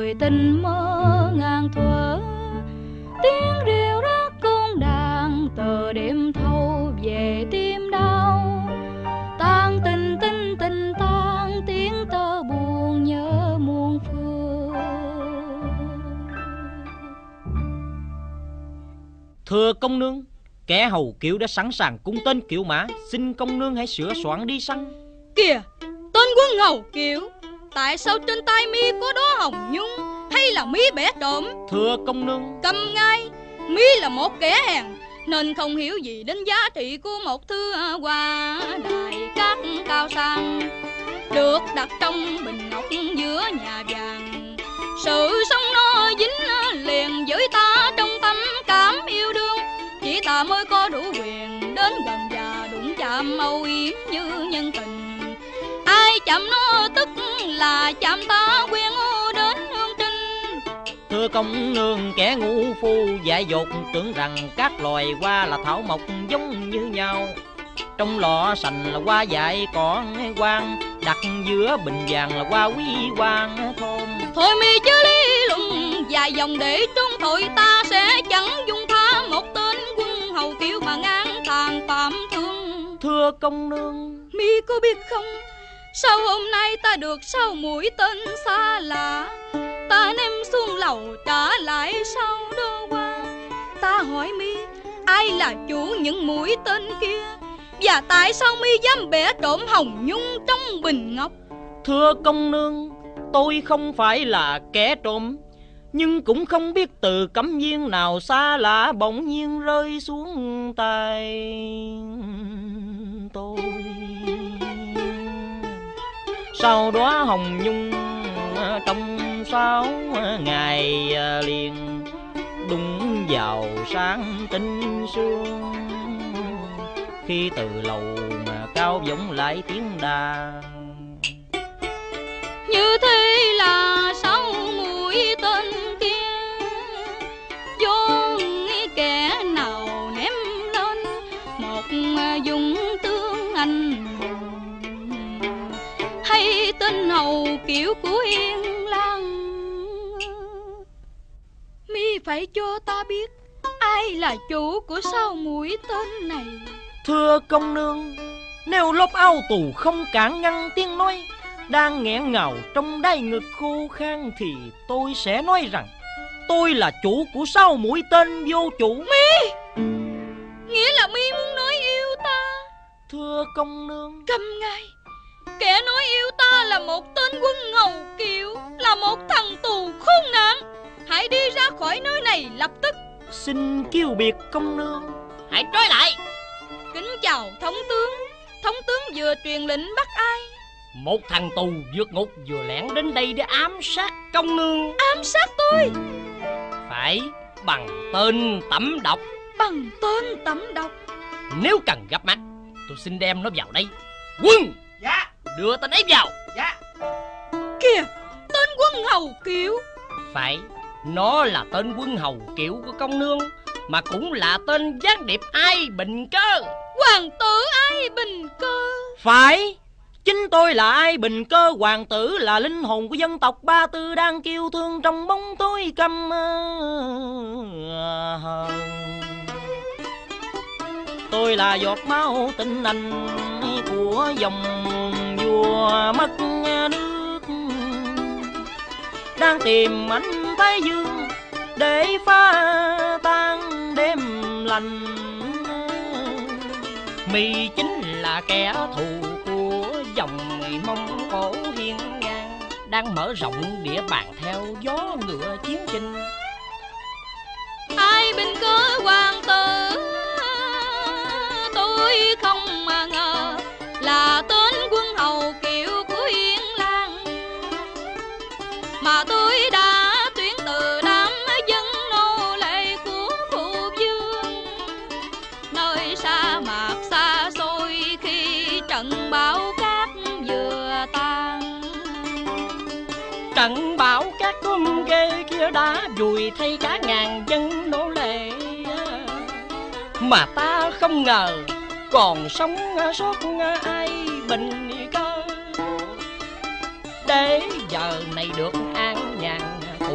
người tình mơ ngàn thuở. Tiếng reo rắt con đàn tờ đêm thâu về tim đau. Tan tình tình tình tan tiếng tơ buồn nhớ muôn phương. Thưa công nương, kẻ hầu Kiệu đã sẵn sàng cung tên Kiệu mã, xin công nương hãy sửa soạn đi săn. Kìa, tên quân hầu Kiệu, tại sao trên tay mi có đó hồng nhung, hay là mi bẻ trộm? Thưa công nương, Cầm ngay, mi là một kẻ hèn, nên không hiểu gì đến giá trị của một thứ hoa đài cát cao sang, được đặt trong bình ngọc giữa nhà vàng. Sự sống nó dính liền với ta trong tâm cảm yêu đương, chỉ ta mới có đủ quyền đến gần và đụng chạm âu yếm như nhân tình. Ai chạm nó tức là chạm ta quyên ô đến hương trinh. thưa công nương, kẻ ngu phu dại dột tưởng rằng các loài hoa là thảo mộc giống như nhau. Trong lọ sành là hoa dại còn quang, đặt giữa bình vàng là hoa quý quang thơm. Thôi mi chứ lý luận dài dòng để trốn tội, ta sẽ chẳng dung tha một tên quân hầu Kiệu mà ngang tàn phạm thương. Thưa công nương, Mi có biết không, sao hôm nay ta được 6 mũi tên xa lạ, ta ném xuống lầu trả lại sau đó qua. Ta hỏi mi, ai là chủ những mũi tên kia, và tại sao mi dám bẻ trộm hồng nhung trong bình ngọc? thưa công nương, tôi không phải là kẻ trộm, nhưng cũng không biết từ cấm viên nào xa lạ bỗng nhiên rơi xuống tay tôi. Sau đó hồng nhung trong 6 ngày liền, đúng vào sáng tinh sương, khi từ lầu mà cao vọng lại tiếng đàn. Như thế là 6 mũi tên kia do kẻ nào ném lên một dung tướng anh hùng, hay tên hầu Kiệu của Yên Lan? Mi phải cho ta biết ai là chủ của 6 mũi tên này. Thưa công nương, nếu lốp áo tù không cản ngăn tiếng nói đang nghẹn ngào trong đáy ngực khô khan, thì tôi sẽ nói rằng tôi là chủ của 6 mũi tên vô chủ. Mi, nghĩa là mi muốn nói yêu ta? Thưa công nương, Câm ngay, kẻ nói yêu ta là một tên quân hầu Kiệu, là một thằng tù khốn nạn. Hãy đi ra khỏi nơi này lập tức. xin kêu biệt công nương. Hãy trói lại. Kính chào thống tướng. Thống tướng vừa truyền lệnh bắt ai? Một thằng tù vượt ngục vừa lẻn đến đây để ám sát công nương. Ám sát tôi? Phải, bằng tên Tẩm Độc. Bằng tên Tẩm Độc? Nếu cần gặp mặt, tôi xin đem nó vào đây. Quân! Dạ. Đưa tên ấy vào. Dạ. Kìa, tên quân hầu Kiệu. Phải, nó là tên quân hầu Kiệu của công nương, mà cũng là tên gián điệp Ai Bình Cơ. Hoàng tử Ai Bình Cơ? Phải, chính tôi là Ai Bình Cơ. Hoàng tử là linh hồn của dân tộc Ba Tư đang kêu thương trong bóng tối căm hờn. Tôi là giọt máu tinh anh của dòng vua mất nước, đang tìm ánh Thái Dương để phá tan đêm lành. Mi chính là kẻ thù của dòng người Mông Cổ hiên ngang, đang mở rộng địa bàn theo gió ngựa chiến chinh. Ai Bình Cơ hoàng tử, tôi không mà ngờ là tên quân hầu Kiệu của Yên Lan, mà tôi đã tuyển từ đám dân nô lệ của phụ vương nơi sa mạc xa xôi khi trận bão cát vừa tan. Trận bão cát gom ghê kia đã vùi thay cả ngàn dân nô lệ, mà ta không ngờ còn sống sót Ai Bình Cơ. Để giờ này được an nhàn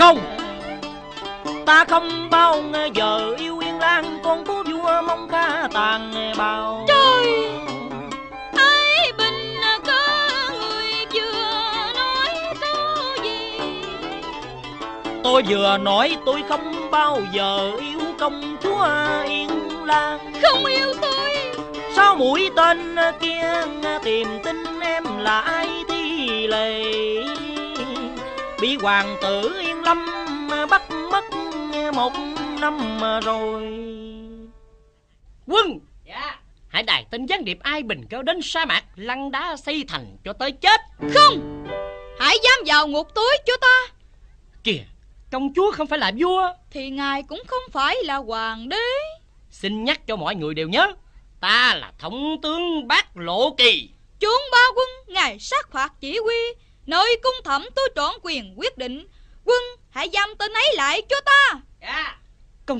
Không, ta không bao giờ yêu Yên Lan, con của vua mong ta tàn bào. Trời, ai bình có người vừa nói câu gì? Tôi vừa nói tôi không bao giờ yêu công chúa Yên Lan. Không yêu tôi. Sao mũi tên kia tìm tin em là ai thi lệ, bị hoàng tử Yên Lâm bắt mất 1 năm rồi. Quân, dạ. Hãy đài tin gián điệp Ai Bình kéo đến sa mạc lăn đá xây thành cho tới chết. Không, hãy dám vào ngục tối cho ta. Kìa, công chúa không phải là vua, thì ngài cũng không phải là hoàng đế. Xin nhắc cho mọi người đều nhớ, ta là thống tướng Bác Lộ Kỳ. Chốn ba quân, ngài sát phạt chỉ huy, nơi cung thẩm tôi trọn quyền quyết định. Quân, hãy giam tên ấy lại cho ta. Dạ. Công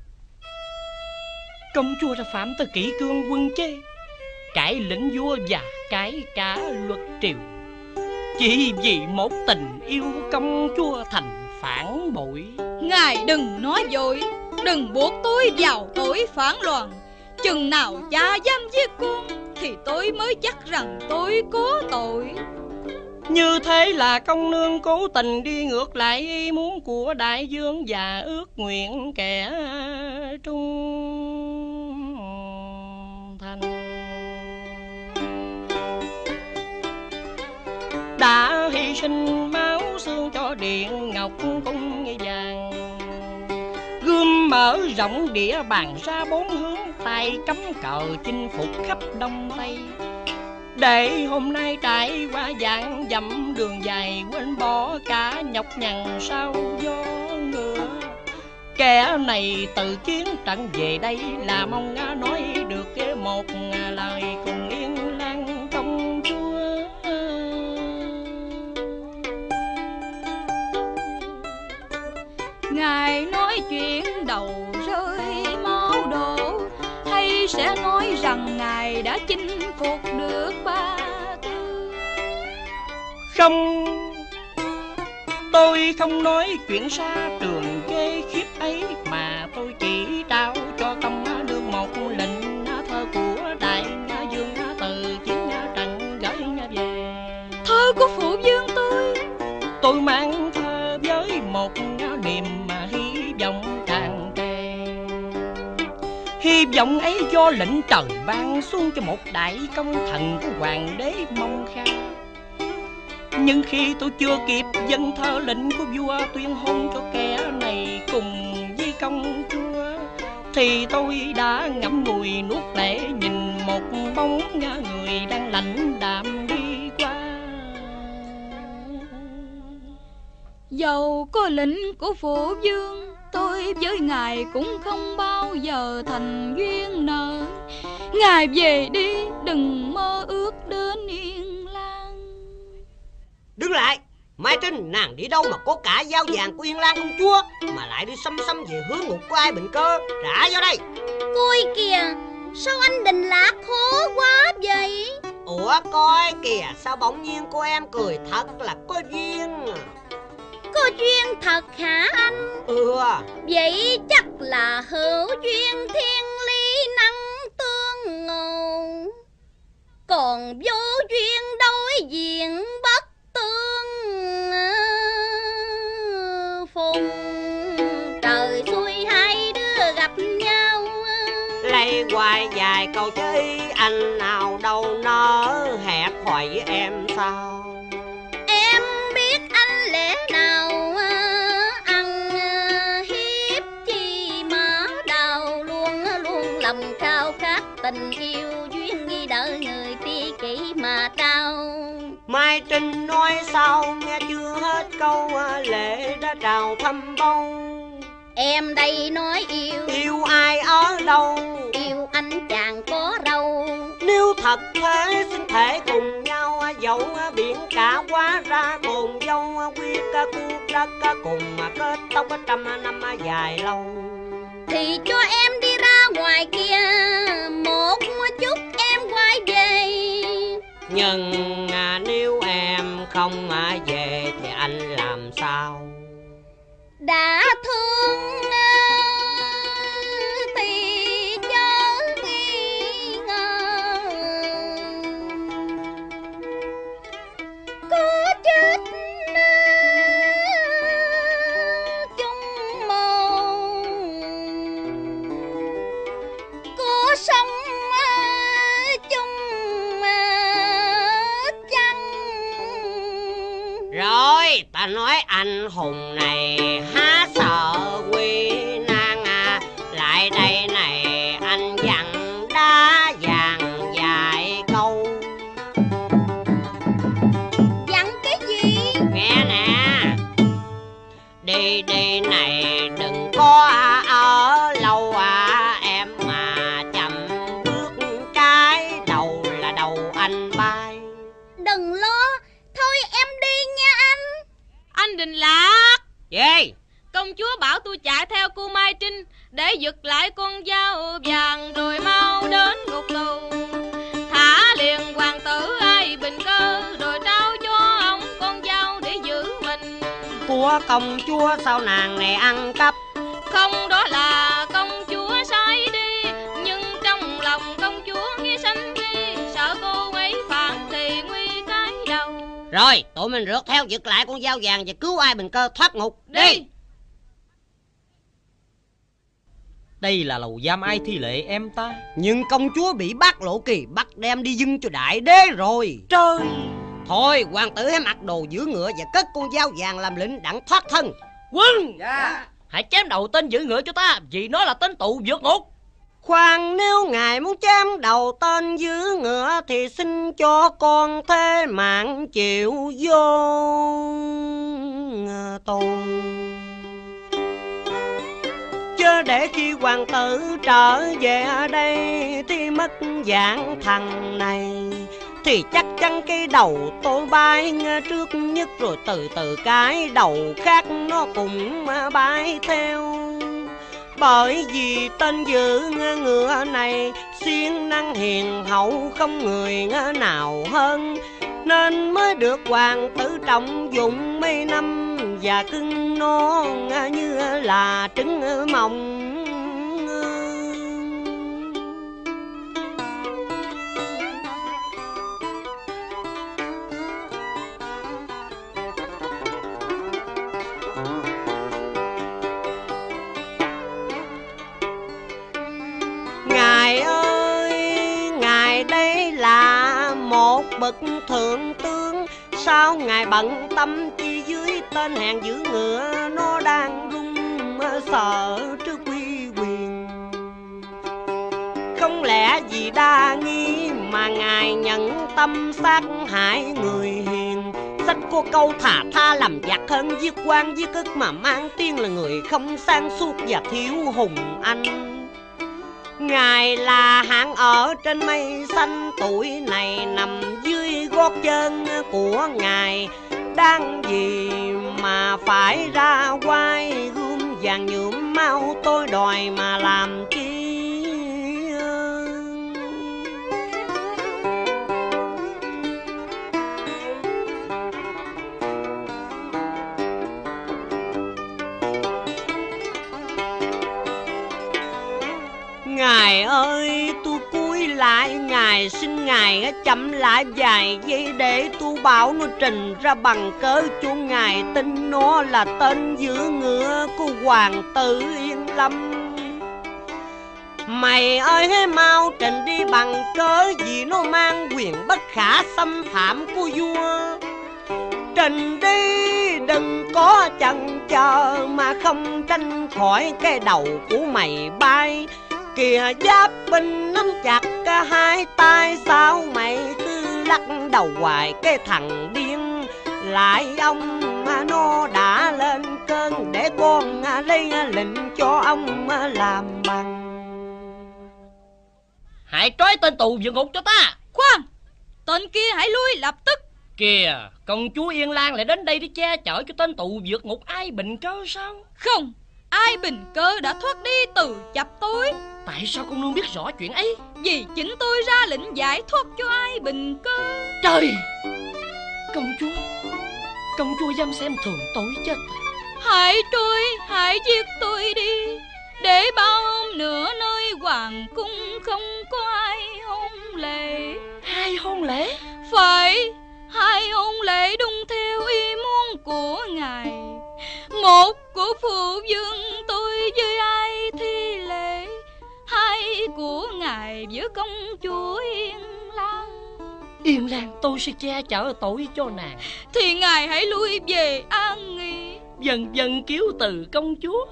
chúa đã phạm tới kỷ cương quân chế, cãi lệnh vua và cãi cả luật triều, chỉ vì một tình yêu công chúa thành phản bội. Ngài đừng nói vội, đừng buộc tôi vào tội phản loạn. Chừng nào cha dám giết con thì tôi mới chắc rằng tôi có tội. Như thế là công nương cố tình đi ngược lại ý muốn của đại vương và ước nguyện kẻ trung thành. Đã hy sinh máu xương cho Điện Ngọc Cung vàng, gươm mở rộng địa bàn ra 4 hướng, tay cắm cờ chinh phục khắp Đông Tây, để hôm nay trải qua vạn dặm đường dài, quên bỏ cả nhọc nhằn sau gió ngựa. Kẻ này từ chiến trận về đây là mong nói được một lời cùng Yên Lan công chúa. Ngài nói chuyện đầu rơi máu đổ, hay sẽ nói rằng ngài đã chinh phục được Ba Tư? Không, tôi không nói chuyện xa trường ghê khiếp ấy, mà tôi chỉ trao cho công nương một lệnh thơ của đại vương từ chiến trận gửi về. Thơ của phụ vương tôi mang thơ với một niềm mà hy vọng tràn trề. Hy vọng ấy do lệnh trời ban xuống cho một đại công thần của hoàng đế Mông Kha. Nhưng khi tôi chưa kịp dâng thơ lệnh của vua tuyên hôn cho kẻ này cùng với công chúa, thì tôi đã ngậm ngùi nuốt lệ nhìn một bóng người đang lạnh đạm đi qua. Dầu có lệnh của phụ vương, tôi với ngài cũng không bao giờ thành duyên nợ. Ngài về đi, đừng mơ ước đến Yên Lan. Đứng lại, Mai Trinh, nàng đi đâu mà có cả dao vàng của Yên Lan công chúa mà lại đi xăm về hướng ngục của Ai Bình Cơ? Trả vào đây. Coi kìa, sao anh Đình Lạc khổ quá vậy? Ủa coi kìa, sao bỗng nhiên cô em cười thật là có duyên. Có duyên thật hả anh? Vậy chắc là hữu duyên thiên lý năng tương ngộ, còn vô duyên đối diện bất tương phùng. Trời xui hai đứa gặp nhau, lấy hoài dài câu chơi anh nào đâu nỡ hẹp hỏi em sao. Em biết anh lẽ nào ăn hiếp chi mà đau luôn luôn lòng khao khát tình yêu duyên nghi đợi người tri kỷ mà trao. Mai Trinh nói sao nghe chưa hết câu, lệ đã trào thâm bông. Em đây nói yêu, yêu ai ở đâu? Yêu anh chàng có râu. Nếu thật thế xin thể cùng nhau, dẫu biển cả quá ra cồn dâu, quyết cuộc đất cùng mà kết tóc 100 năm dài lâu. Thì cho em đi ra ngoài kia một chút em quay về. Nhưng nếu em không về thì anh làm sao? đã thương thì chớ nghi ngờ, có chết chung mồ, có sống chung chăng. Rồi ta nói anh hùng này há sợ quy nan à. Lại đây này anh dặn đá vàng vài câu. Dặn cái gì? Nghe nè, đi đi này đừng có ở lâu à em, mà chậm bước cái đầu là đầu anh bay. Đừng lo, thôi em đi nha anh. Anh Đình Lạc. Gì? Công chúa bảo tôi chạy theo cô Mai Trinh để giật lại con dao vàng rồi mau đến ngục tù. Thả liền hoàng tử Ai Bình Cơ rồi trao cho ông con dao để giữ mình. Của công chúa sao nàng này ăn cắp? Không, đó là công chúa sai đi, nhưng trong lòng công chúa nghe sanh nghi, sợ cô ấy phản thì nguy cái đầu. Rồi tụi mình rượt theo giật lại con dao vàng và cứu Ai Bình Cơ thoát ngục. Đi. Đây là lầu giam ai thi lệ em ta. Nhưng công chúa bị bác Lộ Kỳ bắt đem đi dâng cho đại đế rồi. Trời. Thôi hoàng tử hãy mặc đồ giữ ngựa và cất con dao vàng làm lệnh đặng thoát thân. Quân, Dạ. hãy chém đầu tên giữ ngựa cho ta, vì nó là tên tù vượt ngục. Khoan, nếu ngài muốn chém đầu tên giữ ngựa thì xin cho con thế mạng chịu vô tù. Chớ để khi hoàng tử trở về đây thì mất dạng thằng này, thì chắc chắn cái đầu tôi bay trước nhất, rồi từ từ cái đầu khác nó cũng bay theo. Bởi vì tên giữ ngựa này siêng năng hiền hậu, không người nào hơn, nên mới được hoàng tử trọng dụng mấy năm, và cưng nó như là trứng mồng. Ngài ơi, ngài đây là một bậc thượng tướng, sao ngài bận tâm chi dưới tên hèn giữ ngựa nó đang run sợ trước uy quyền? Không lẽ vì đa nghi mà ngài nhận tâm sát hại người hiền? Sách có câu thà tha làm giặc hơn giết quan giết ức, mà mang tiếng là người không sáng suốt và thiếu hùng anh. Ngài là hạng ở trên mây xanh, tuổi này nằm dưới gót chân của ngài, đang gì mà phải ra quay gươm vàng nhuộm mau tôi đòi mà làm chi? Ngài ơi, tôi cúi lại, ngài xin ngài chậm lại vài giây để tôi bảo nó trình ra bằng cớ cho ngài tin nó là tên giữ ngựa của hoàng tử Yên Lâm. Mày ơi hãy mau trình đi bằng cớ, vì nó mang quyền bất khả xâm phạm của vua. Trình đi, đừng có chần chờ mà không tranh khỏi cái đầu của mày bay. Kìa giáp binh nắm chặt cả hai tay, sao mày cứ lắc đầu hoài cái thằng điên? Lại ông mà nó đã lên cơn, để con lấy lệnh cho ông làm bằng. Hãy trói tên tù vượt ngục cho ta. Khoan, tên kia hãy lui lập tức. Kìa, công chúa Yên Lan lại đến đây để che chở cho tên tù vượt ngục Ai Bình Cơ sao? Không, Ai Bình Cơ đã thoát đi từ chập tối. Tại sao con nương biết rõ chuyện ấy? Vì chính tôi ra lệnh giải thoát cho Ai Bình Cơ. Trời! Công chúa dám xem thường tôi chết. Hãy trôi, hãy giết tôi đi, để bao hôm nữa nơi hoàng cung không có ai hôn lễ. Hai hôn lễ? Phải, hai hôn lễ đúng theo ý muốn của ngài. Một của phụ vương tôi với ai thi lễ, hai của ngài với công chúa Yên Lan. Yên Lan, tôi sẽ che chở tội cho nàng. Thì ngài hãy lui về an nghỉ. Dần dần cứu từ công chúa.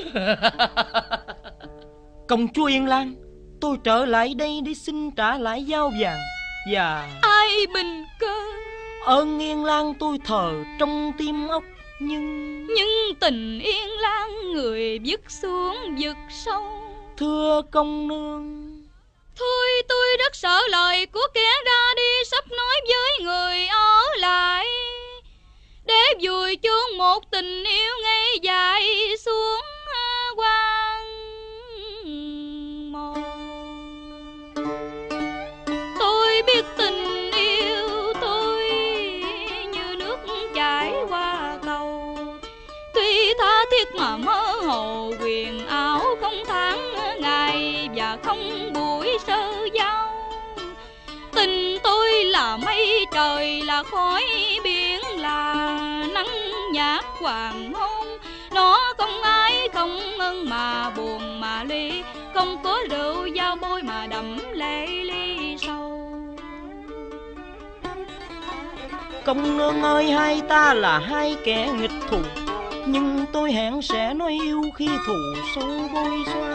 Công chúa Yên Lan, tôi trở lại đây để xin trả lại dao vàng. Và Ai Bình Cơ, ơn Yên Lan tôi thờ trong tim óc. Nhưng tình Yên Lan người vứt xuống vực sâu. Thưa công nương, thôi tôi rất sợ lời của kẻ ra đi sắp nói với người ở lại, để vùi chôn một tình yêu ngay dài xuống quang môn. Tôi biết tình yêu tôi như nước chảy qua cầu, tuy tha thiết mà mơ hồ quyền áo không tháng ngày và không buổi sơ giao. Tình tôi là mây trời, là khói biển, là nắng nhạt hoàng hôn. Nó không ái không ân mà buồn mà ly, không có rượu giao bôi mà đậm lệ ly sâu. công nương ơi, hai ta là hai kẻ nghịch thù, nhưng tôi hẹn sẽ nói yêu khi thù sâu bôi xóa.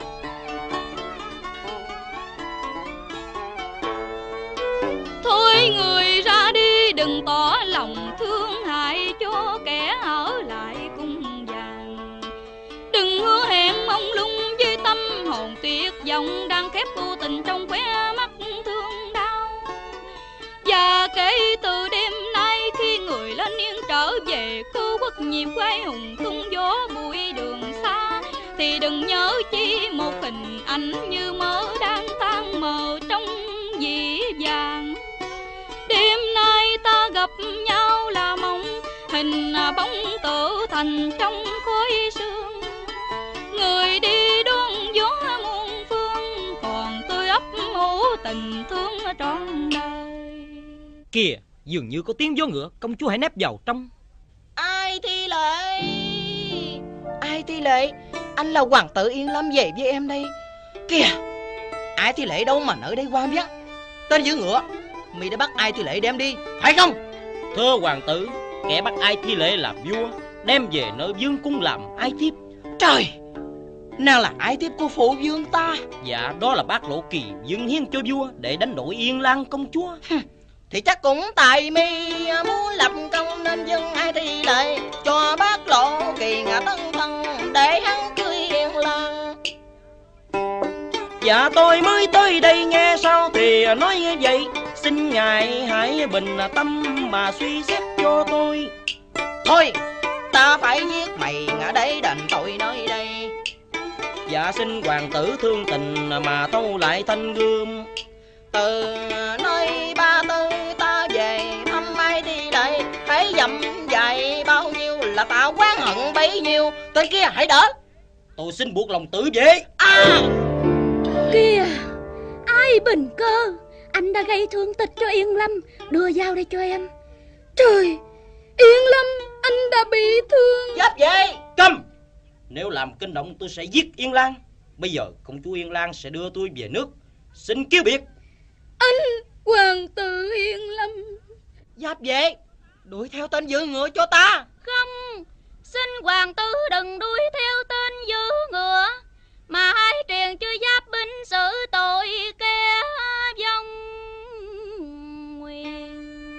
Thôi người ra đi đừng tỏ lòng thương hại cho kẻ ở lại cung vàng. Đừng hứa hẹn mong lung với tâm hồn tuyệt vọng, đang khép vô tình trong khóe mắt thương đau. Và kể từ đêm nay khi người lên yên trở về cư quốc nhiệm quay hùng tung gió bụi đường xa, thì đừng nhớ chi một hình ảnh như mơ đang tan mờ trong dĩ vàng. Đêm nay ta gặp nhau là mộng, hình bóng tự thành trong khói sương. Người đi đón gió muôn phương, còn tôi ấp ủ tình thương trọn đời. Kìa, dường như có tiếng vó ngựa, công chúa hãy nép vào trong. Ai thi lễ? Ai thi lễ? Anh là hoàng tử Yên Lâm về với em đây. Kìa, ai thi lễ đâu mà ở đây qua biết. Tên giữ ngựa, mày đã bắt ai thi lễ đem đi, phải không? Thưa hoàng tử, kẻ bắt ai thi lễ là vua, đem về nơi vương cung làm ái thiếp. Trời, nàng là ái thiếp của phụ vương ta. Dạ, đó là bác Lộ Kỳ dâng hiến cho vua để đánh đổi Yên Lan công chúa. Thì chắc cũng tại mi muốn lập công nên dâng ai thi lễ cho bác Lộ Kỳ ngã tân thân để hắn cưới Yên Lan. Dạ tôi mới tới đây nghe sao thì nói như vậy. Xin ngài hãy bình tâm mà suy xét cho tôi. Thôi, ta phải giết mày ngã để đền tội nơi đây. Dạ xin hoàng tử thương tình mà thâu lại thanh gươm. Từ nơi Ba Tư ta về thăm ai đi đây, hãy dặm dạy bao nhiêu là tạo oán hận bấy nhiêu. Tên kia hãy đỡ. Tôi xin buộc lòng tử vệ. Kìa, Ai Bình Cơ, anh đã gây thương tích cho Yên Lâm, đưa dao đây cho em. Trời, Yên Lâm, anh đã bị thương. Giáp về. Câm. Nếu làm kinh động tôi sẽ giết Yên Lan. Bây giờ công chúa Yên Lan sẽ đưa tôi về nước. Xin kêu biệt. Anh hoàng tử Yên Lâm. Giáp về, đuổi theo tên giữ ngựa cho ta. Không, xin hoàng tử đừng đuổi theo tên giữ ngựa, mà hãy truyền cho Giáp binh xử tội kẻ vong nguyền.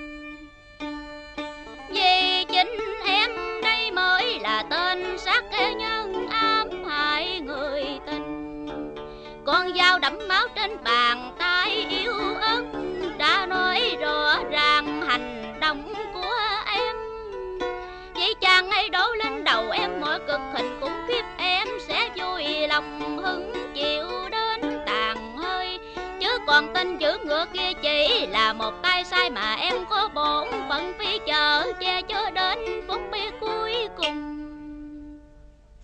Vì chính em đây mới là tên sát nhân ám hại người tình. Con dao đẫm máu trên bàn tay yêu ớt đã nói rõ ràng hành động của em. Vậy chàng hãy đổ lên đầu em mọi cực hình khủng khiếp, em sẽ vui lòng hứng chịu đến tàn hơi. Chứ còn tên giữ ngựa kia chỉ là một tay sai mà em có bổn phận phi chờ che cho đến phút cuối cùng.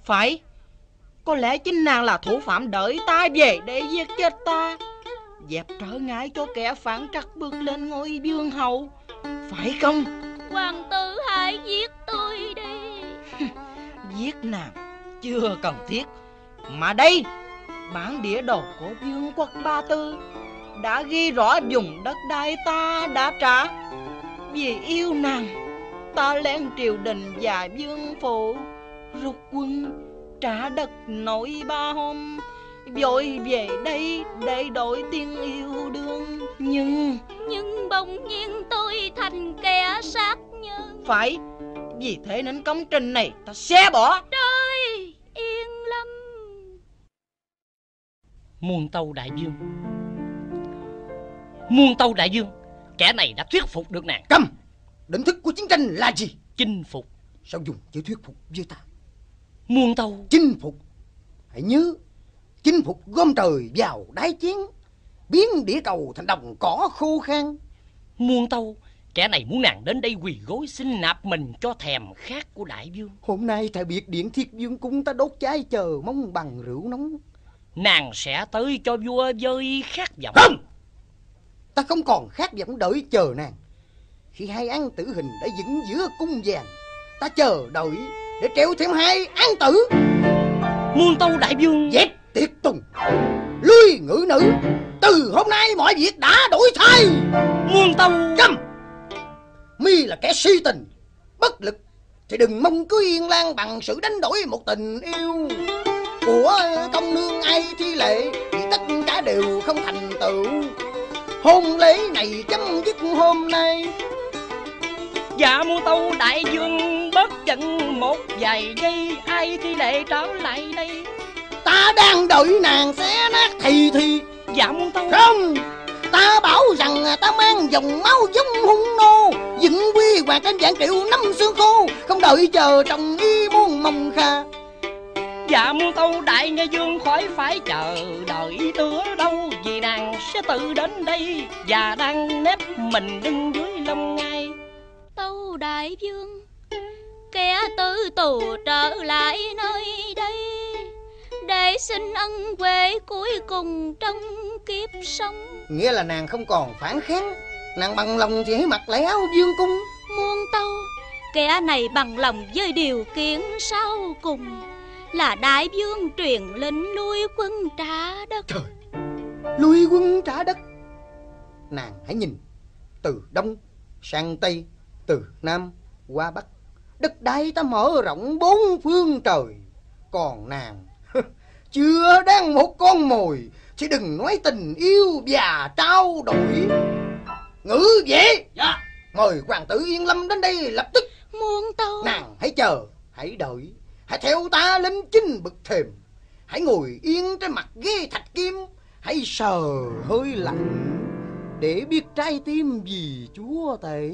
Phải, có lẽ chính nàng là thủ phạm đợi ta về để giết chết ta, dẹp trở ngại cho kẻ phản trắc bước lên ngôi vương hậu, phải không? Hoàng tử hãy giết tôi đi. Giết nàng chưa cần thiết. Mà đây, bản địa đồ của vương quốc Ba Tư đã ghi rõ vùng đất đai ta đã trả. Vì yêu nàng, ta lên triều đình và vương phụ, rút quân trả đất nội 3 hôm, vội về đây để đổi tiếng yêu đương. Nhưng bỗng nhiên tôi thành kẻ sát nhân. Phải, vì thế nên công trình này ta xé bỏ. Trời yên lâm. Muôn Tâu đại vương, Muôn Tâu đại vương, kẻ này đã thuyết phục được nàng. Câm! Định thức của chiến tranh là gì? Chinh phục. Sao dùng chữ thuyết phục với ta? Muôn Tâu. Chinh phục. Hãy nhớ, chinh phục gom trời vào đáy chiến, biến địa cầu thành đồng cỏ khô khan. Muôn Tâu, kẻ này muốn nàng đến đây quỳ gối xin nạp mình cho thèm khát của đại vương. Hôm nay tại biệt điện Thiết Vương cung ta đốt cháy chờ mong bằng rượu nóng. Nàng sẽ tới cho vua vơi khát vọng. Không! Ta không còn khát vọng đợi chờ nàng. Khi 2 án tử hình đã dựng giữa cung vàng, ta chờ đợi để treo thêm 2 án tử. Muôn Tâu đại vương. Dẹp tiệc tùng, lui ngữ nữ. Từ hôm nay mọi việc đã đổi thay. Muôn Tâu. Câm! Mi là kẻ si tình, bất lực thì đừng mong cứ yên lan bằng sự đánh đổi một tình yêu của công nương Ai Thi Lệ, thì tất cả đều không thành tựu. Hôn lễ này chấm dứt hôm nay. Dạ Muôn Tâu đại vương, bớt giận một vài giây, Ai Thi Lệ trở lại đây. Ta đang đợi nàng xé nát thì. Dạ Muôn Tâu. Không! Ta bảo rằng ta mang dòng máu giống hung nô, dựng quy hoàng trên vạn triệu năm xương khô, không đợi chờ trong y muôn mong kha. Dạ Muôn Tâu đại nghe vương, khỏi phải chờ đợi nữa đâu, vì nàng sẽ tự đến đây và đang nếp mình đứng dưới lông ngai. Tâu đại vương, kẻ tử tù trở lại nơi đây để xin ân huệ cuối cùng trong kiếp sống. Nghĩa là nàng không còn phản kháng, nàng bằng lòng thì hãy mặc lại áo vương cung. Muôn Tâu, kẻ này bằng lòng với điều kiện sau cùng là đại vương truyền lệnh lui quân trả đất. Trời, lui quân trả đất. Nàng hãy nhìn, từ đông sang tây, từ nam qua bắc, đất đai ta mở rộng 4 phương trời. Còn nàng chưa đang một con mồi thì đừng nói tình yêu và trao đổi. Ngữ vệ. Dạ. Mời hoàng tử Yên Lâm đến đây lập tức. Muôn Tâu. Nàng hãy chờ, hãy đợi, hãy theo ta lên chinh bậc thềm. Hãy ngồi yên trên mặt ghế thạch kim, hãy sờ hơi lạnh để biết trái tim vì chúa tể.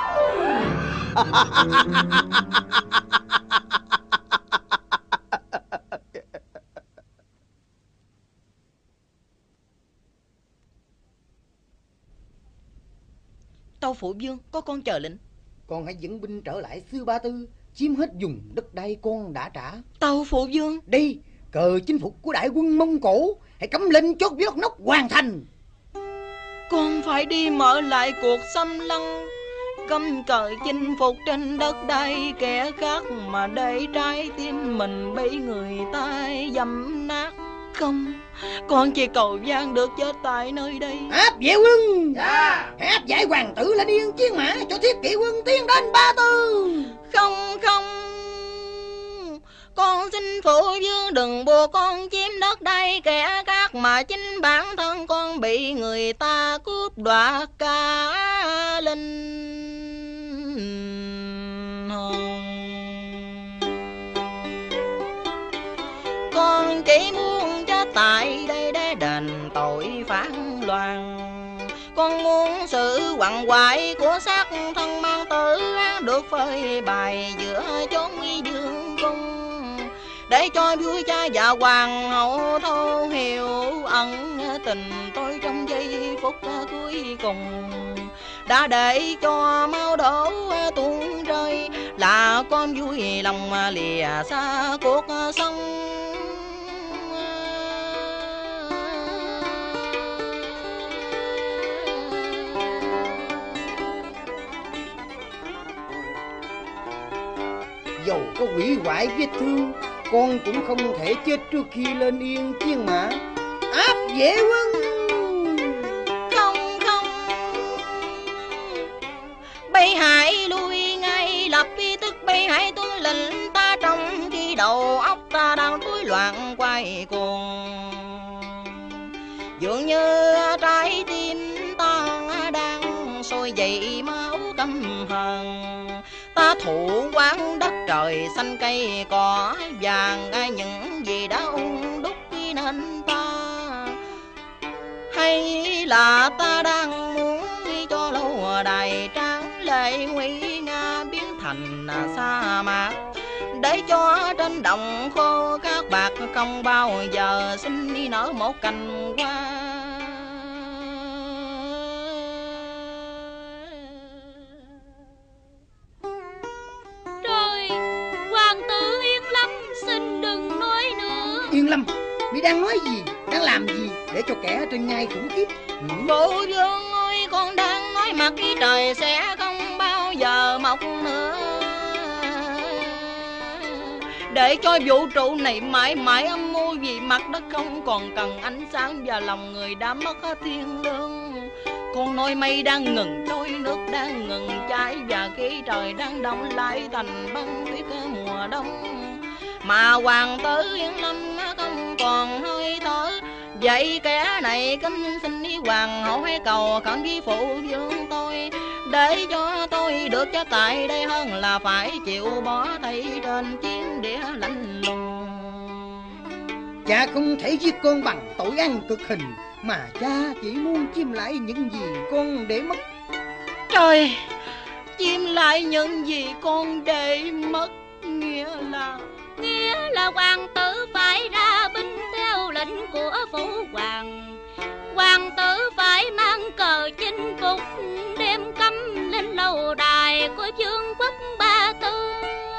Tâu phụ vương, có con chờ lệnh. Con hãy dẫn binh trở lại xứ Ba Tư, chiếm hết vùng đất đai con đã trả. Tâu phụ vương. Đi, cờ chinh phục của đại quân Mông Cổ hãy cắm lên chốt với nóc hoàn thành. Con phải đi mở lại cuộc xâm lăng, cắm cờ chinh phục trên đất đai kẻ khác, mà để trái tim mình bị người ta dẫm nát. Không, con chỉ cầu vang được chết tại nơi đây. Áp vệ quân. Dạ. Hãy áp giải hoàng tử lên yên chiến mã cho thiết kỵ quân tiến đến Ba Tư. Không, con xin phụ vương đừng buộc con chiếm đất đai kẻ khác, mà chính bản thân con bị người ta cướp đoạt cả linh hồn. Con chỉ muốn chết tại đây để đền tội phản loạn. Con muốn sự quằn quại của xác thân mang tử được phơi bày giữa chốn uy dương cung, để cho vua cha và hoàng hậu thấu hiểu ẩn tình tôi trong giây phút cuối cùng. Đã để cho máu đổ tuôn rơi là con vui lòng lìa xa cuộc sống. Dầu có hủy hoại vết thương, con cũng không thể chết trước khi lên yên chiến mã áp dễ quân. Không không, bây hãy lui ngay lập tức, bây hãy tuân lệnh ta trong khi đầu óc ta đang rối loạn quay cuồng. Dường như trái tim ta đang sôi dậy máu căm hờn. Ta thủ quán đất trời xanh cây cỏ vàng, những gì đã ung đúc nên ta, hay là ta đang muốn cho lâu đài tráng lệ nguy nga biến thành sa mạc, để cho trên đồng khô cát bạc không bao giờ xin đi nở một cành hoa. Trời, hoàng tử Yên Lâm xin đừng nói nữa. Yên Lâm, mi đang nói gì, đang làm gì để cho kẻ ở trên ngai khủng khiếp? Phụ vương ơi, con đang nói mặt cái trời sẽ không bao giờ mọc nữa, để cho vũ trụ này mãi mãi âm u, vì mặt đất không còn cần ánh sáng và lòng người đã mất thiên lương. Con nói mây đang ngừng trôi, nước đang ngừng chảy, và khí trời đang đông lại thành băng tuyết mùa đông, mà hoàng tử Yên Lâm không còn hơi thở. Vậy kẻ này kính xin ý hoàng hậu hãy cầu khẩn với phụ vương tôi, để cho tôi được chết tại đây hơn là phải chịu bỏ tay trên chiến địa lạnh lùng. Cha không thể giết con bằng tội ăn cực hình, mà cha chỉ muốn chiếm lại những gì con để mất. Trời, chiếm lại những gì con để mất nghĩa là hoàng tử phải ra binh theo lệnh của phụ hoàng. Hoàng tử phải mang cờ chinh phục, đem cấm lên lầu đài của vương quốc Ba Tư,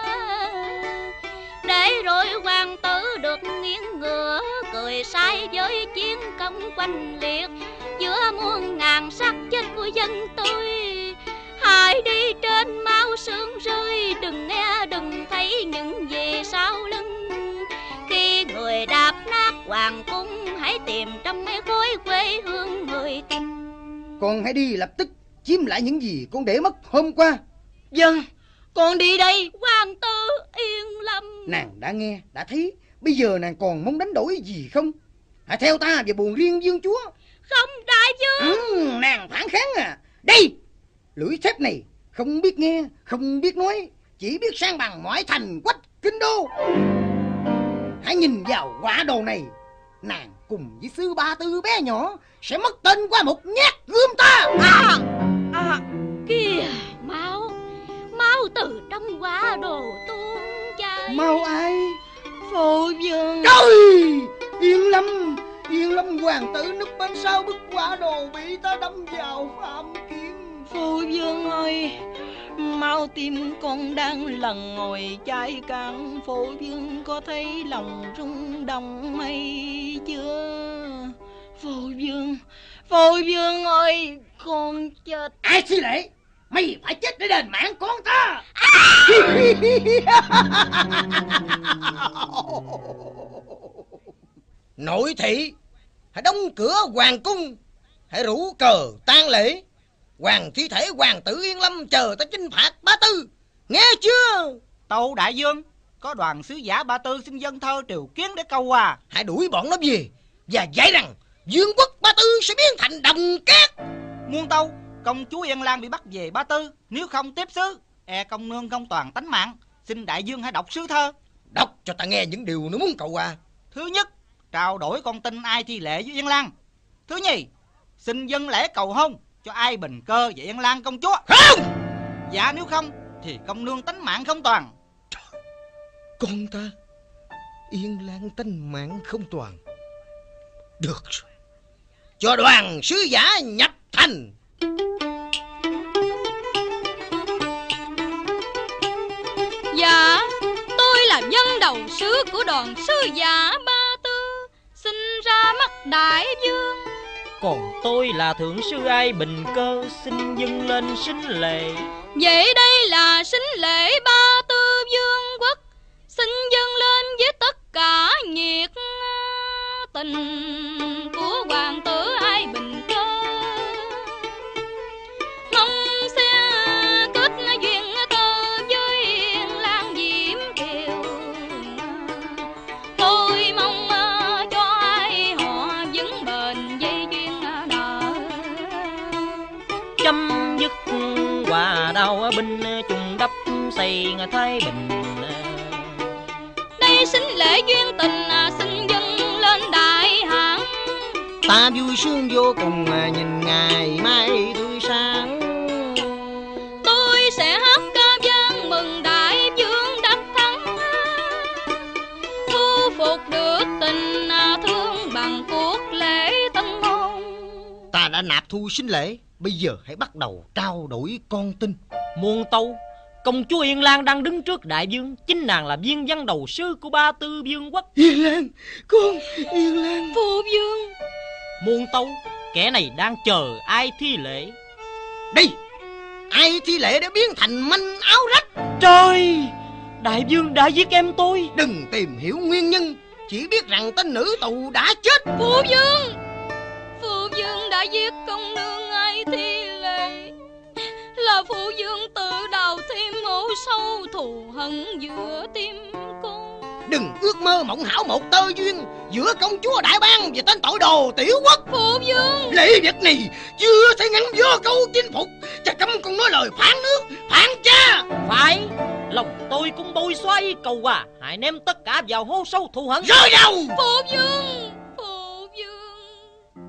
để rồi hoàng tử được nghiêng ngựa cười say với chiến công quanh liệt giữa muôn ngàn xác chết của dân tôi. Hãy đi trên máu sương rơi, đừng nghe đừng thấy những gì sau lưng. Khi người đạp nát hoàng cung, hãy tìm trong mấy khối quê hương người tình. Con hãy đi lập tức chiếm lại những gì con để mất hôm qua. Vâng, con đi đây. Hoàng tử Yên Lâm, Nàng đã nghe, đã thấy, bây giờ nàng còn muốn đánh đổi gì không? Hãy theo ta về buồng riêng vương chúa. Không đại vương. Nàng phản kháng à? Đây, lưỡi thép này không biết nghe, không biết nói, chỉ biết sang bằng mọi thành quách kinh đô. Hãy nhìn vào quả đồ này, nàng cùng với sư Ba Tư bé nhỏ sẽ mất tên qua một nhát gươm ta. Kìa, máu từ trong quả đồ tuôn chảy. Mau ai? Phụ vương. Trời, Yên Lâm hoàng tử núp bên sau bức quả đồ bị ta đâm vào phạm kiến. Phụ vương ơi, mau tim con đang lần ngồi cháy càng. Phụ vương có thấy lòng rung động hay chưa? Phụ vương ơi, con chết. Ai xí lệ, mày phải chết để đền mạng con ta. Nội thị, hãy đóng cửa hoàng cung, hãy rủ cờ tang lễ. Hoàng thi thể hoàng tử Yên Lâm chờ ta chinh phạt Ba Tư, nghe chưa? Tâu đại vương, có đoàn sứ giả Ba Tư xin dân thơ triều kiến để câu hòa. Hãy đuổi bọn nó về và dạy rằng vương quốc Ba Tư sẽ biến thành đồng cát. Muôn tâu, công chúa Yên Lan bị bắt về Ba Tư, nếu không tiếp sứ e công nương không toàn tánh mạng. Xin đại vương hãy đọc sứ thơ. Đọc cho ta nghe những điều nó muốn cầu hòa. Thứ nhất, trao đổi con tin ai thi lễ với Yên Lan. Thứ nhì, xin dân lễ cầu hôn cho ai Bình Cơ và Yên Lan công chúa. Không! Dạ nếu không thì công nương tánh mạng không toàn. Con ta Yên Lan tánh mạng không toàn. Được rồi, cho đoàn sứ giả nhập thành. sứ của đoàn sứ giả Ba Tư, sinh ra mắt đại vương. Còn tôi là thượng sư Ai Bình Cơ, xin dâng lên sính lễ. Vậy đây là sính lễ Ba Tư vương quốc, xin dâng lên với tất cả nhiệt tình của hoàng tử Ai Bình Cơ. Mong sẽ kết duyên tơ với Yên Lan Diễm Kiều. Tôi mong cho ai họ vững bền dây duyên nợ. Chấm dứt hòa đau binh, chung đắp xây thái bình. Đây sính lễ duyên tình, xin dâng lên đại hãn. Ta vui sướng vô cùng nhìn ngày mai tươi sáng. Tôi sẽ hát ca vang mừng đại vương đắc thắng, thu phục được tình thương bằng cuộc lễ tân hôn. Ta đã nạp thu sính lễ, bây giờ hãy bắt đầu trao đổi con tin. Muôn tâu, công chúa Yên Lan đang đứng trước đại vương, chính nàng là viên văn đầu sư của Ba Tư vương quốc. Yên Lan, con Yên Lan. Phụ vương. Muôn tâu, kẻ này đang chờ ai thi lễ. Đi, ai thi lễ đã biến thành manh áo rách. Trời, đại vương đã giết em tôi. Đừng tìm hiểu nguyên nhân, chỉ biết rằng tên nữ tù đã chết. Phụ vương, phụ vương đã giết công nương Ai thi lễ, là phụ vương tự đào thêm hố sâu thù hận giữa tim con. Đừng ước mơ mộng hảo một tơ duyên giữa công chúa Đại Bang và tên tội đồ tiểu quốc. Phụ vương, lễ vật này chưa thể ngăn vô câu chinh phục, cha cấm con nói lời phản nước phản cha. Phải, lòng tôi cũng bôi xoay cầu hòa, hãy ném tất cả vào hố sâu thù hận. Rơi đầu. Phụ vương, phụ vương.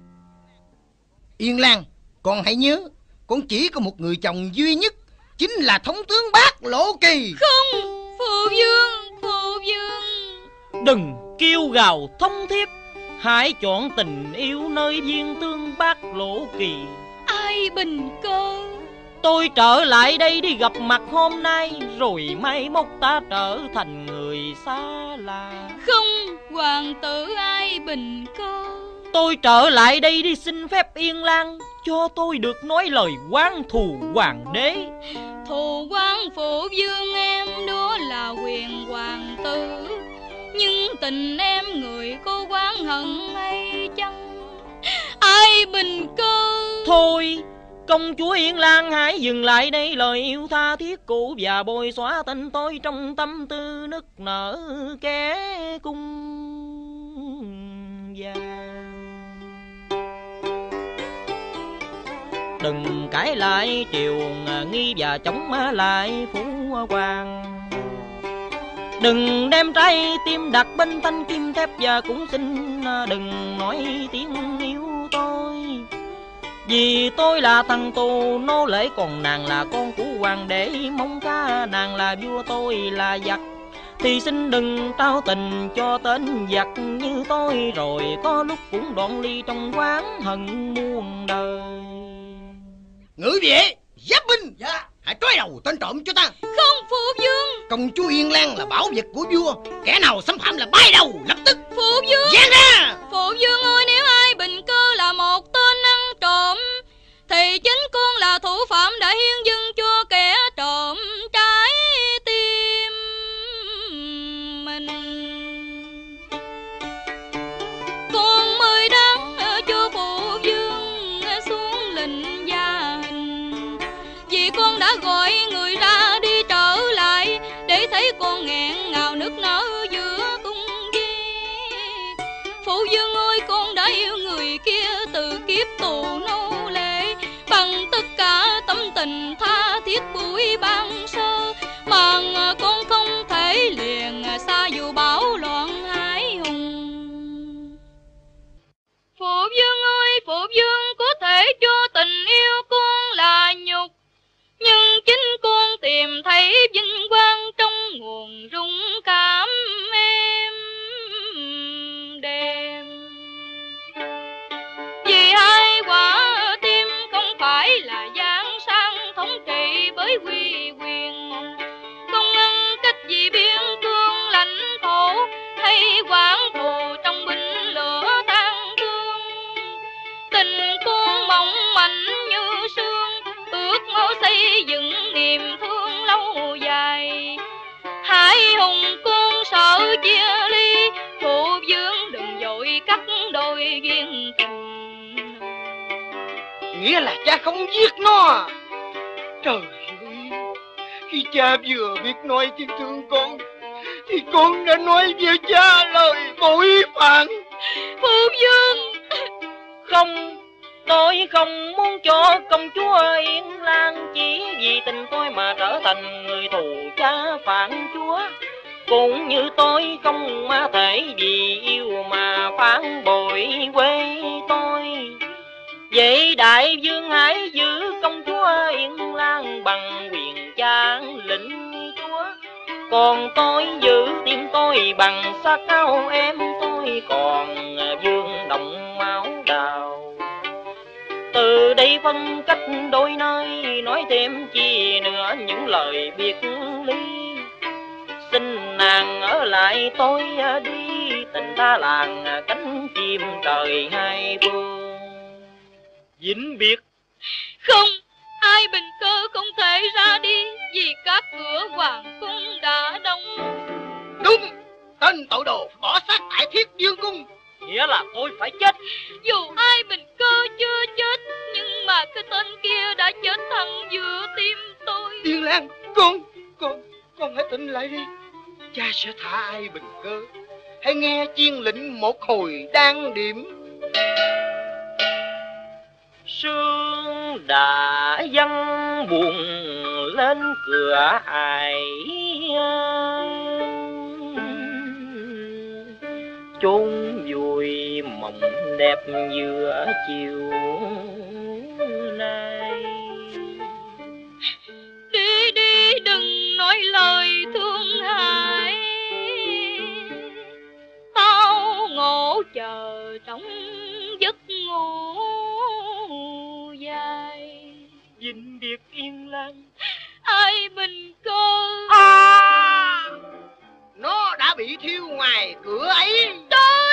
Yên Lan, con hãy nhớ, con chỉ có một người chồng duy nhất, chính là thống tướng Bác Lộ Kỳ. Không, phụ vương, phụ vương. Đừng kêu gào thông thiếp, hãy chọn tình yêu nơi viên tương Bác Lộ Kỳ. Ai Bình Cơ. Tôi trở lại đây đi gặp mặt hôm nay, rồi mai mốt ta trở thành người xa lạ. Không, hoàng tử Ai Bình Cơ. Tôi trở lại đây đi xin phép Yên Lan cho tôi được nói lời oán thù hoàng đế. Thù oán phụ vương em đó là quyền hoàng tử, nhưng tình em người cô oán hận hay chăng Ai Bình Cơ. Thôi, công chúa Yên Lan hãy dừng lại đây, lời yêu tha thiết cũ và bôi xóa tên tôi trong tâm tư nức nở kẻ cung vàng. Đừng cãi lại triều nghi và chống lại phú hoàng. Đừng đem trái tim đặt bên thanh kim thép, và cũng xin đừng nói tiếng yêu tôi. Vì tôi là thằng tù nô lệ, còn nàng là con của hoàng đế. Mong ca nàng là vua, tôi là giặc, thì xin đừng trao tình cho tên giặc như tôi. Rồi có lúc cũng đoạn ly trong quán hận muôn đời. Ngự vệ, giáp binh. Dạ. Hãy trói đầu tên trộm cho ta. Không, phụ vương. Công chúa Yên Lan là bảo vật của vua, kẻ nào xâm phạm là bay đầu lập tức. Phụ vương. Giang ra. Phụ vương ơi, nếu Ai Bình Cơ là một tên ăn trộm, thì chính con là thủ phạm đã hiến dâng cho kẻ trộm trái tim mình. Con mới đáng cho phụ vương xuống lệnh gia hình, vì con đã gọi người ra đi trở lại, để thấy con nghẹn ngào nức nở giữa cung vi. Phụ vương ơi, con đã yêu người kia từ kiếp tù nô lệ, bằng tất cả tâm tình tha thiết buổi ban sơ, mà con không thể liền xa dù bão loạn hải hùng. Phụ vương ơi, phụ vương có thể cho tình yêu con là nhục, nhưng chính con tìm thấy vinh quang trong nguồn rung cảm êm đềm. Vì hai quả tim không phải là giang sang thống trị với uy quyền, không ngăn cách gì biên cương lãnh thổ niềm thương lâu dài. Hải hùng con sợ chia ly, phụ vương đừng vội cắt đôi duyên tình. Nghĩa là cha không giết nó. Trời ơi, khi cha vừa biết nói tiếng thương con thì con đã nói với cha lời bội phản. Phụ vương, Không, tôi không muốn cho công chúa Yên Lan chỉ vì tình tôi mà trở thành người thù cha phản chúa. Cũng như tôi không thể vì yêu mà phản bội quê tôi. Vậy đại vương hãy giữ công chúa Yên Lan bằng quyền cha lĩnh chúa. Còn tôi giữ tim tôi bằng xác áo em tôi còn vương đồng máu đào. Từ đây phân cách đôi nơi, nói thêm chi nữa những lời biệt ly. Xin nàng ở lại tôi đi, tình ta làng cánh chim trời hai phương. Vĩnh biệt. không, Ai Bình Cơ không thể ra đi vì các cửa hoàng cung đã đông. Đúng, tên tội đồ bỏ xác tại Thiết Dương cung. Nghĩa là tôi phải chết. Dù Ai Bình Cơ chưa chết, nhưng mà cái tên kia đã chết thẳng giữa tim tôi. Yên Lan, con hãy tỉnh lại đi. Cha sẽ thả Ai Bình Cơ. Hãy nghe chiên lệnh một hồi đang điểm. Sương đã văng buồn lên cửa ải, chốn vui mộng đẹp giữa chiều nay. Đi đi đừng nói lời thương hại, tao ngủ chờ trong giấc ngủ dài. Vĩnh biệt Yên Lan. Ai Bình Cơ Nó đã bị thiêu ngoài cửa ấy. tôi.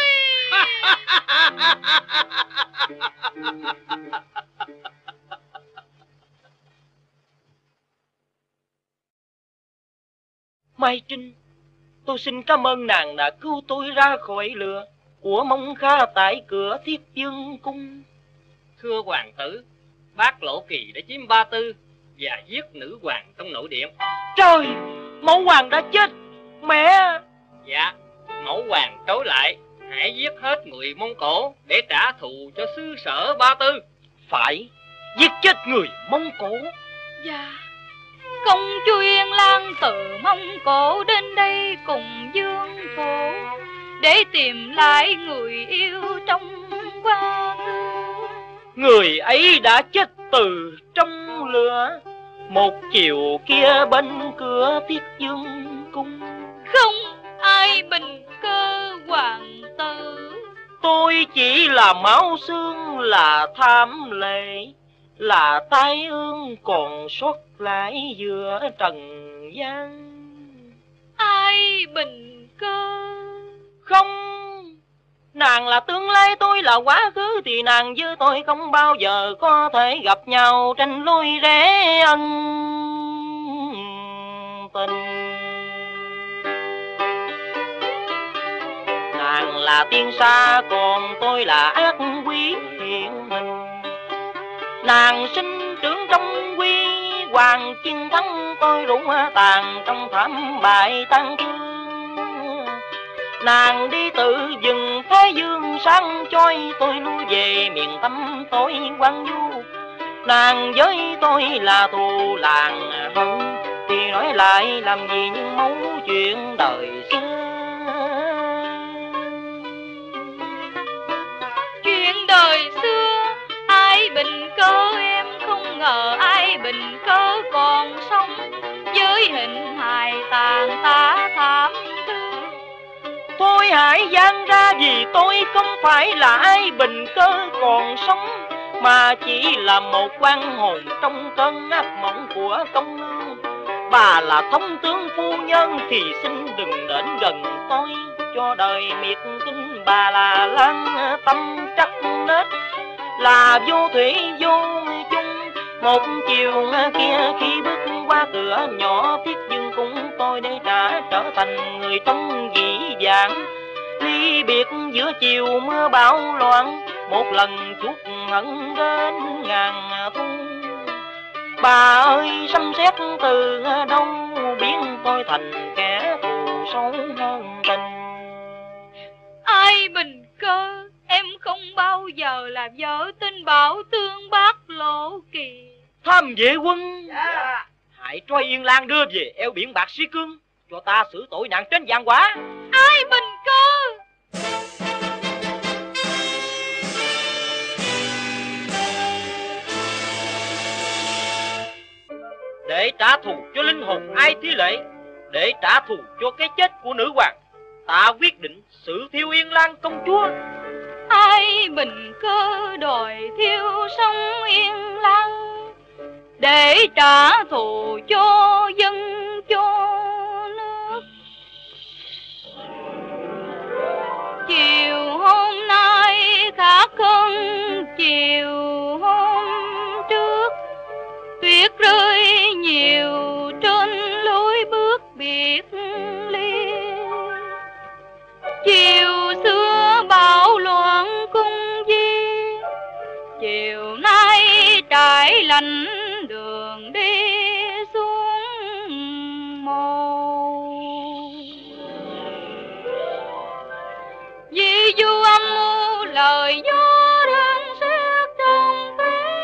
Mai Trinh, tôi xin cảm ơn nàng đã cứu tôi ra khỏi lửa của Mông Kha tại cửa Thiết Dương cung. Thưa hoàng tử, bác Lộ Kỳ đã chiếm Ba Tư và giết nữ hoàng trong nội điện. Trời, mẫu hoàng đã chết. Mẹ. Dạ, mẫu hoàng trối lại, hãy giết hết người Mông Cổ để trả thù cho xứ sở Ba Tư. Phải, giết chết người Mông Cổ. Dạ, công chúa Yên Lan từ Mông Cổ đến đây cùng vương phủ để tìm lại người yêu trong quá khứ. Người ấy đã chết từ trong lửa một chiều kia bên cửa Thiết Dương cung. Không, Ai Bình Cơ hoàng tử. Tôi chỉ là máu xương, là tham lệ, là tai ương còn sót lại giữa trần gian. Ai Bình Cơ. Không, nàng là tương lai, tôi là quá khứ, thì nàng với tôi không bao giờ có thể gặp nhau trên lối rẽ ân tình. Nàng là tiên sa, còn tôi là ác quý hiện hình. Nàng sinh trưởng trong quy hoàng chiến thắng, tôi rụng tàn trong thảm bại tan thương. Nàng đi từ rừng Thái Dương sáng chói, tôi lui về miền tâm tối quang du. Nàng với tôi là thù làng hận, thì nói lại làm gì những mấu chuyện đời xưa. Chuyện đời xưa Ai Bình Cơ, em không ngờ Ai Bình Cơ còn sống với hình hài tàn tạ thảm thương. Thôi hãy giang ra, vì tôi không phải là Ai Bình Cơ còn sống, mà chỉ là một quan hồn trong cơn ác mộng của công nương. Bà là thống tướng phu nhân thì xin đừng đến gần tôi, cho đời miệt kinh. Bà là Lan tâm trắc nết, là vô thủy vô chung, Một chiều kia khi bước qua cửa nhỏ, Thiết Dương cùng tôi để trả trở thành người trong dĩ vãng. Ly biệt giữa chiều mưa bão loạn, một lần chút hận đến ngàn thu. Bà ơi sấm sét từ đâu, biến tôi thành kẻ thù sâu hơn tình. Ai Bình Cơ, em không bao giờ làm vợ tên Bảo Tương Bác Lộ Kỳ. Tham vệ quân, hãy trói Yên Lan đưa về eo biển Bạc Sĩ Cương, cho ta xử tội nạn trên vạn quả. Ai Bình Cơ. Để trả thù cho linh hồn Ai Thi Lệ, để trả thù cho cái chết của nữ hoàng, ta quyết định xử thiêu Yên Lan công chúa. Ai Bình Cơ đòi thiêu sống Yên Lan, để trả thù cho dân cho nước. Chiều hôm nay khác hơn chiều hôm trước, tuyết rơi nhiều trên lối bước biệt ly. Chiều xưa bão loạn cung di, chiều nay trải lạnh đường đi xuống mồ. Vì du âm mưu lời gió đang xét trong phế,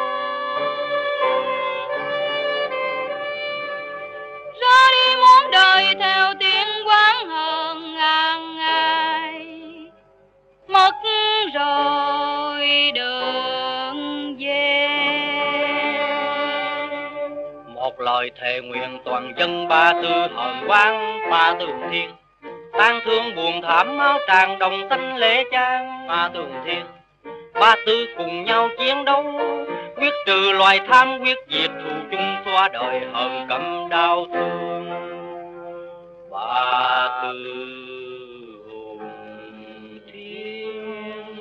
ra đi muốn đời theo tiếng quán hờn ngàn ngày, mất rồi đường về. Một lời thề nguyện toàn dân Ba Tư hờn quang Ba Tường Thiên, tang thương buồn thảm máu tràn đồng xanh lễ trang. Ba Tường Thiên, Ba Tư cùng nhau chiến đấu, quyết trừ loài tham, quyết diệt thù chung, xóa đời hờn căm đau thương. Ba Tư hùng thiên.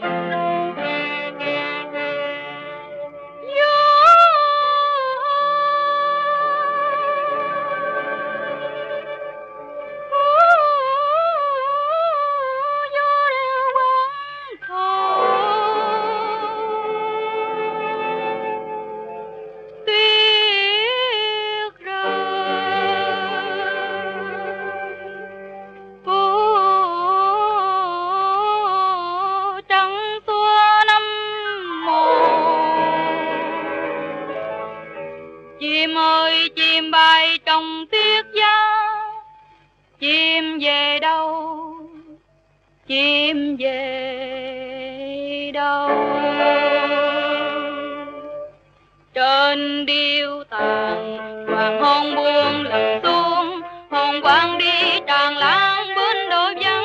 Chim ơi chim bay trong tuyết giá, chim về đâu, chim về đâu. Trên điêu tàn hoàng hôn buông lặng xuống, hồn quang đi tràn lan bên đồi vắng.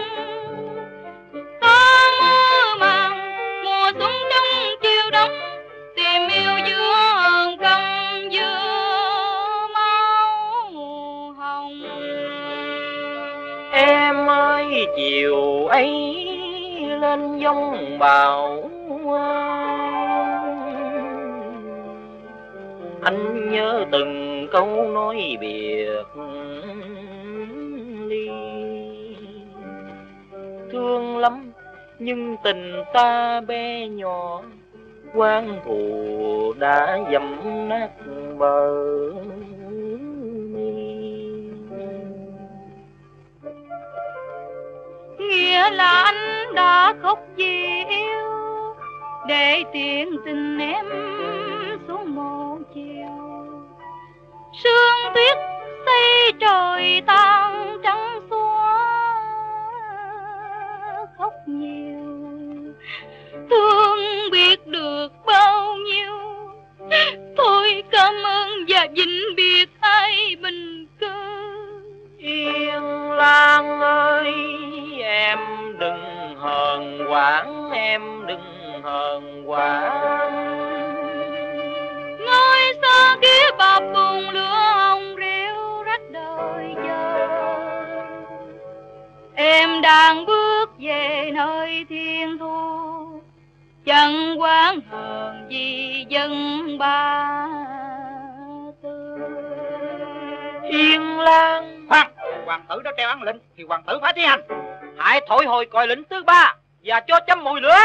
Ta mơ màng mùa xuân trong chiều đông, tìm yêu giữa hờn căm giữa máu hồng. Em ơi chiều ấy lên giông bão, anh nhớ từng câu nói biệt ly. Thương lắm nhưng tình ta bé nhỏ, quan thù đã dẫm nát bờ mi. Nghĩa là anh đã khóc vì yêu, để tiếng tình em xuống một chiều. Sương tuyết xây trời tan trắng xóa, khóc nhiều thương biết được bao nhiêu. Thôi cảm ơn và vĩnh biệt Ai Bình Cơ. Yên Lan ơi em đừng hờn quản, em đừng hờn quản. Ngôi xa kia bập bùng lửa hồng rêu rách đời chờ. Em đang bước về nơi thiên thu, chẳng quán hờn vì dân ba tư. Yên Lan. Khoan, hoàng tử đã treo án lệnh thì hoàng tử phải thi hành. Hãy thổi hồi còi lệnh thứ ba và cho châm mồi lửa.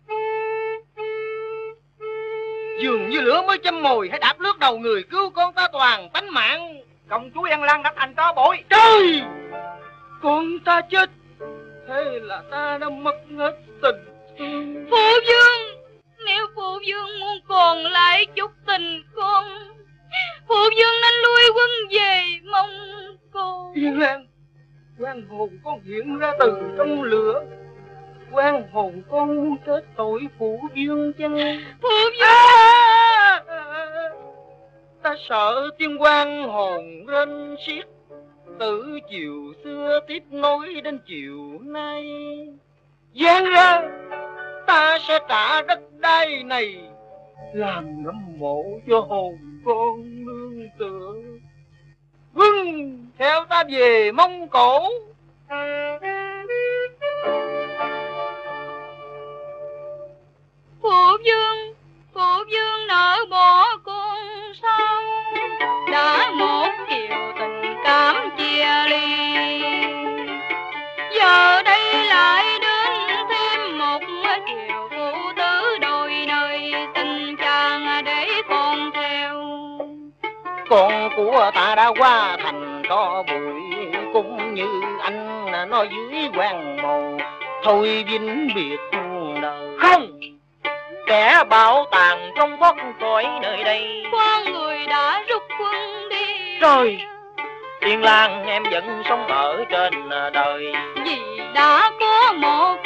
Dường như lửa mới châm mồi, hãy đạp lướt đầu người, cứu con ta toàn tánh mạng. Công chúa Yên Lan đã thành tro bụi. Trời, con ta chết, thế là ta đã mất hết tình thương. Phụ vương, nếu phụ vương muốn còn lại chút tình con, phụ vương nên lui quân về mong con. Yên Lan, quan hồn con hiện ra từ trong lửa. Quan hồn con muốn kết tội phụ vương chăng? Phụ vương, ta sợ tiếng quan hồn rên xiết từ chiều xưa tiếp nối đến chiều nay. Giang ra ta sẽ trả đất đai này làm nấm mộ cho hồn con nương tựa. Vâng, theo ta về Mông Cổ. Phụ vương nỡ bỏ con sao? Đã một chiều tình cảm chia ly, giờ đây lại đến thêm một chiều phụ tử đôi nơi, tình chàng để con theo. Con của ta đã qua thành tro bụi, cũng như anh nói dưới quan mồ, thôi vĩnh biệt đời. Không, kẻ bạo tàn không thoát khỏi nơi đây. Con người đã rút quân đi. Trời, Yên Lan em vẫn sống ở trên đời, Vì đã có một